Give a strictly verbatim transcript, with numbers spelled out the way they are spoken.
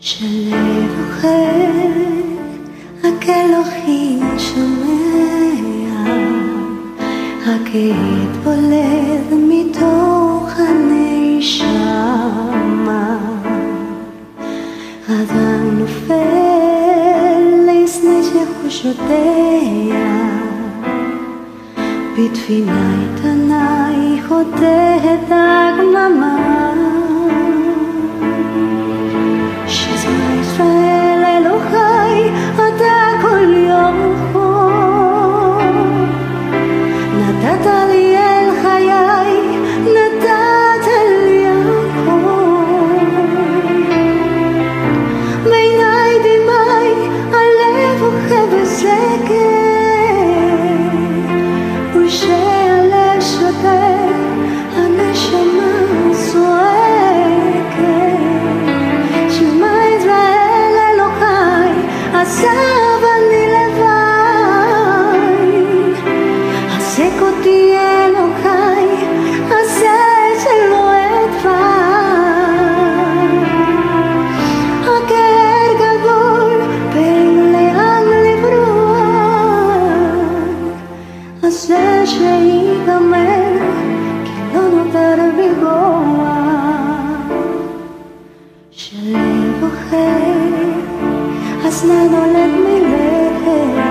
שלב אוכל, רק אלוהים שומע, רק עד בולט מתוך הנשמה. אדם נופל לפני שחושותיה, בתפילה איתנה היא חותרת הגממה. ישראל אלוהי, אתה כל יום פה, נתת לי אל חיי, נתת לי הכל. מעיניי דמעי, הלב בוכה בסקר, ושהלב שותק, הנשמה צועקת. עזב אני לבד, עסק אותי אלוהי, עשה שלא אדבר. הכאב גדול בין לאן לברוח, עשה שיגמר, כי לא נותר בי כוח. שלב אוכל, אז נולד מלך